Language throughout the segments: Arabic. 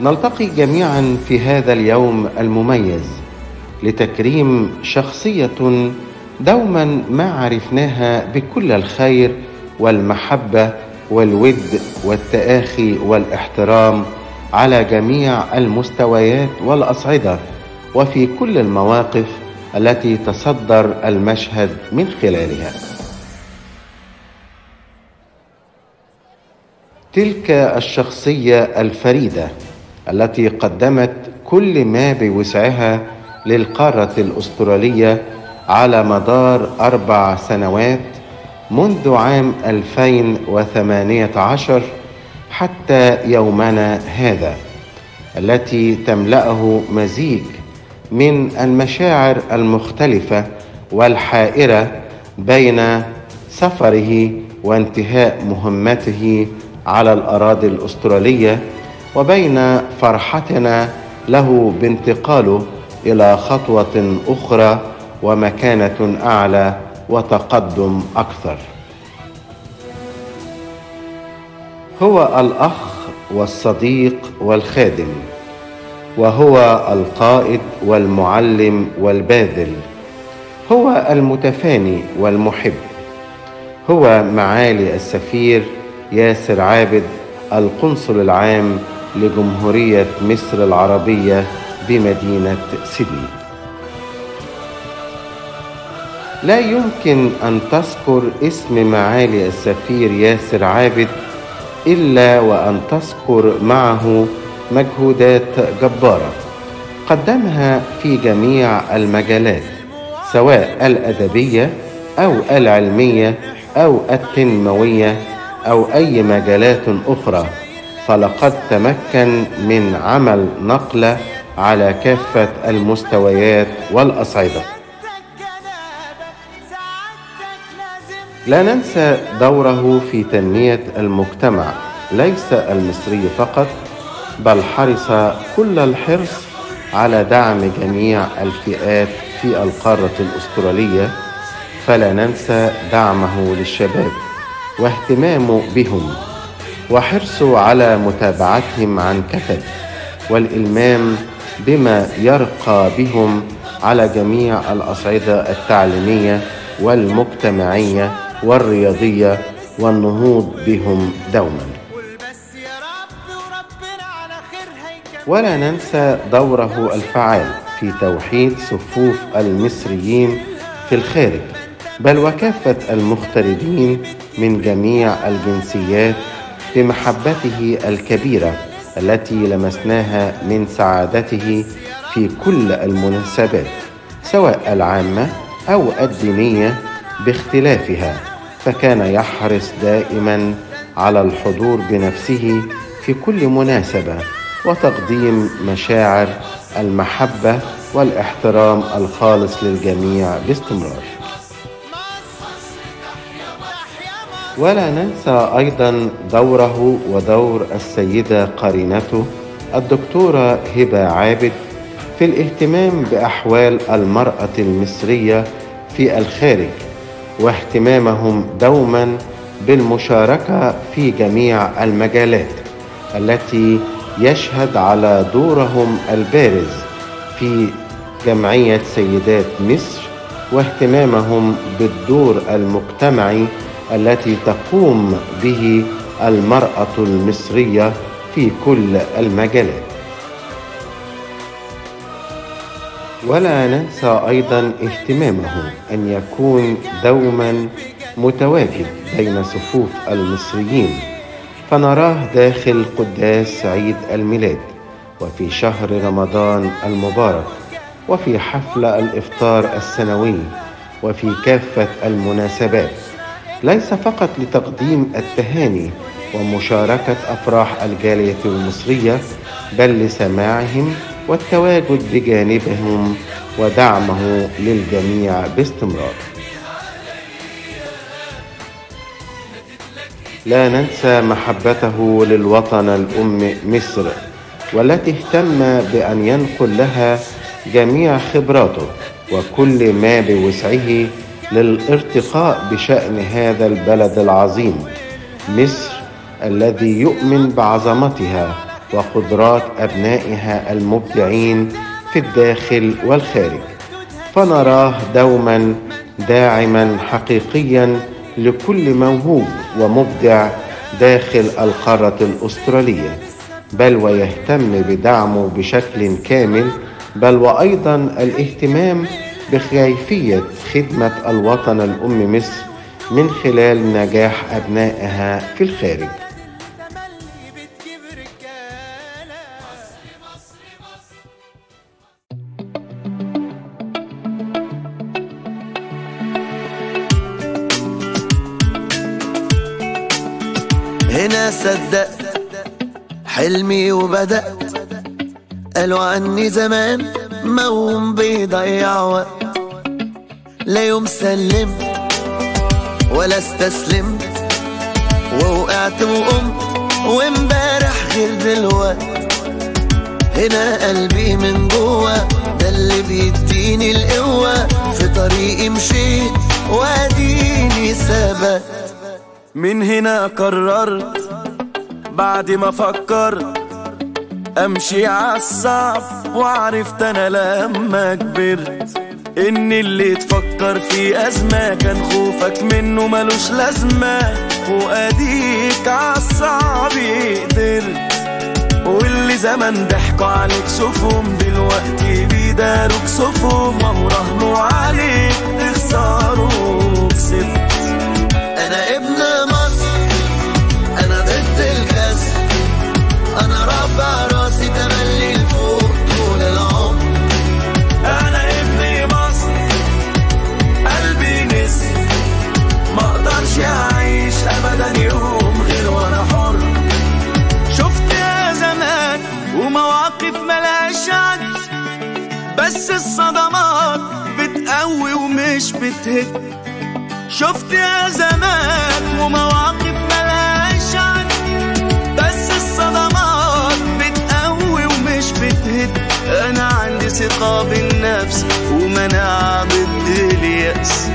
نلتقي جميعا في هذا اليوم المميز لتكريم شخصية دوما ما عرفناها بكل الخير والمحبة والود والتآخي والاحترام على جميع المستويات والأصعدة وفي كل المواقف التي تصدر المشهد من خلالها. تلك الشخصية الفريدة التي قدمت كل ما بوسعها للقارة الأسترالية على مدار 4 سنوات منذ عام 2018 حتى يومنا هذا، التي تملأه مزيج من المشاعر المختلفة والحائرة بين سفره وانتهاء مهمته على الأراضي الأسترالية، وبين فرحتنا له بانتقاله إلى خطوة أخرى ومكانة أعلى وتقدم أكثر. هو الأخ والصديق والخادم، وهو القائد والمعلم والباذل، هو المتفاني والمحب، هو معالي السفير ياسر عابد القنصل العام لجمهورية مصر العربية بمدينة سيدني. لا يمكن أن تذكر اسم معالي السفير ياسر عابد إلا وأن تذكر معه مجهودات جبارة قدمها في جميع المجالات، سواء الأدبية أو العلمية أو التنموية أو أي مجالات أخرى، فلقد تمكن من عمل نقلة على كافة المستويات والأصعدة. لا ننسى دوره في تنمية المجتمع ليس المصري فقط، بل حرص كل الحرص على دعم جميع الفئات في القارة الأسترالية، فلا ننسى دعمه للشباب واهتمامه بهم وحرصه على متابعتهم عن كثب والإلمام بما يرقى بهم على جميع الأصعدة التعليمية والمجتمعية والرياضية والنهوض بهم دوما. ولا ننسى دوره الفعال في توحيد صفوف المصريين في الخارج، بل وكافة المغتربين من جميع الجنسيات بمحبته الكبيرة التي لمسناها من سعادته في كل المناسبات سواء العامة أو الدينية باختلافها، فكان يحرص دائما على الحضور بنفسه في كل مناسبة وتقديم مشاعر المحبة والاحترام الخالص للجميع باستمرار. ولا ننسى أيضا دوره ودور السيدة قرينته الدكتورة هبة عابد في الاهتمام بأحوال المرأة المصرية في الخارج، واهتمامهم دوما بالمشاركة في جميع المجالات التي يشهد على دورهم البارز في جمعية سيدات مصر، واهتمامهم بالدور المجتمعي التي تقوم به المرأة المصرية في كل المجالات. ولا ننسى أيضا اهتمامه أن يكون دوما متواجد بين صفوف المصريين، فنراه داخل قداس عيد الميلاد وفي شهر رمضان المبارك وفي حفل الإفطار السنوي وفي كافة المناسبات، ليس فقط لتقديم التهاني ومشاركة أفراح الجالية المصرية، بل لسماعهم والتواجد بجانبهم ودعمه للجميع باستمرار. لا ننسى محبته للوطن الأم مصر، والتي اهتم بأن ينقل لها جميع خبراته وكل ما بوسعه للارتقاء بشأن هذا البلد العظيم مصر، الذي يؤمن بعظمتها وقدرات أبنائها المبدعين في الداخل والخارج، فنراه دوما داعما حقيقيا لكل موهوب ومبدع داخل القارة الأسترالية، بل ويهتم بدعمه بشكل كامل، بل وأيضا الاهتمام بكيفية خدمة الوطن الأم مصر من خلال نجاح أبنائها في الخارج. هنا صدقت حلمي وبدأت، قالوا عني زمان موهوم بيضيع وقت، لا يوم سلمت ولا استسلمت، ووقعت وقمت وامبارح غير دلوقت. هنا قلبي من جوه ده اللي بيديني القوة، في طريقي مشيت واديني ثبت. من هنا قررت بعد ما فكرت امشي عالصعب، وعرفت انا لما كبرت ان اللي تفكر في ازمة كان خوفك منه ملوش لازمة، واديك عالصعب قدرت. واللي زمان ضحكوا عليك شوفهم دلوقتي بيداروا كسوفهم، وراهنوا عليك تخسروا كسبت. انا ابن مصر، انا ضد الكسر، انا رافع راسي تملي لفوق طول العمر. انا ابن مصر قلبي نسر، ما اقدرش اعيش ابدا يوم غير وانا حر. شفت يا زمان ومواقف ملهاش عد، بس الصدمات بتقوي ومش بتهد. شفت يا زمان ومواقف ملهاش عد، بس الصدمات بتقوي ومش بتهد. انا عندي ثقة بالنفس ومناعة ضد اليأس.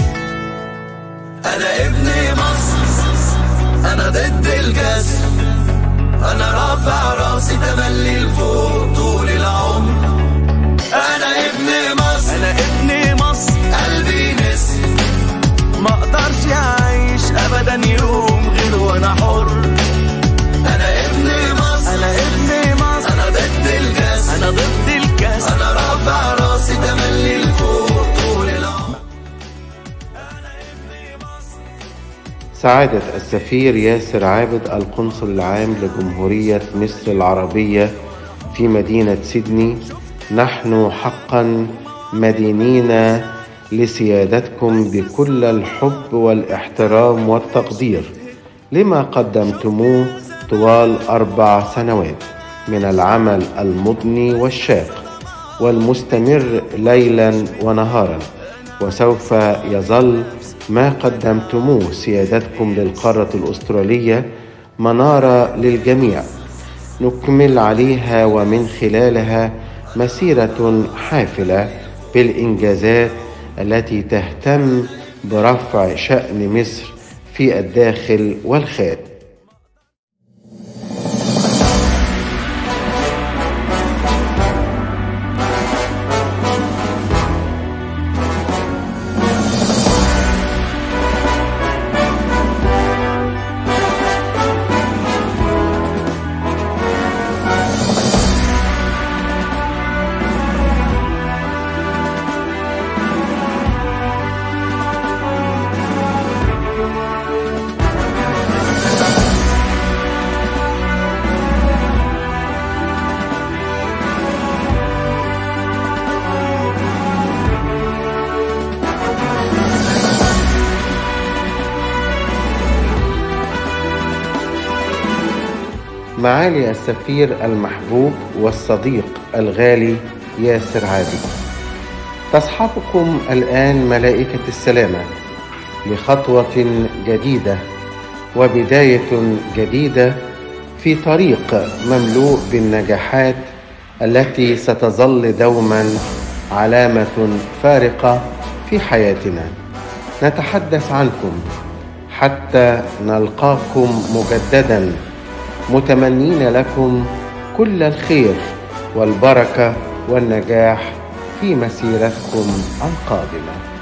انا ابن مصر، انا ضد الكسر، انا رافع راسي تملي لفوق طول العمر. انا ابن مصر، انا ابن مصر قلبي نسر، ما اقدرش اعيش ابدا يوم غير وانا حر. انا ابن مصر، انا ابن مصر، انا ضد الكسر، انا ضد الكسر، انا رافع راسي تملي لفوق طول العمر. انا ابن مصر. سعادة السفير ياسر عابد القنصل العام لجمهورية مصر العربية في مدينة سيدني، نحن حقا مدينين لسيادتكم بكل الحب والاحترام والتقدير لما قدمتموه طوال 4 سنوات من العمل المضني والشاق والمستمر ليلا ونهارا، وسوف يظل ما قدمتموه سيادتكم للقارة الأسترالية منارة للجميع نكمل عليها ومن خلالها مسيرة حافلة بالإنجازات التي تهتم برفع شأن مصر في الداخل والخارج. معالي السفير المحبوب والصديق الغالي ياسر عابد، تصحبكم الآن ملائكة السلامة لخطوة جديدة وبداية جديدة في طريق مملوء بالنجاحات التي ستظل دوما علامة فارقة في حياتنا. نتحدث عنكم حتى نلقاكم مجددا، متمنين لكم كل الخير والبركة والنجاح في مسيرتكم القادمة.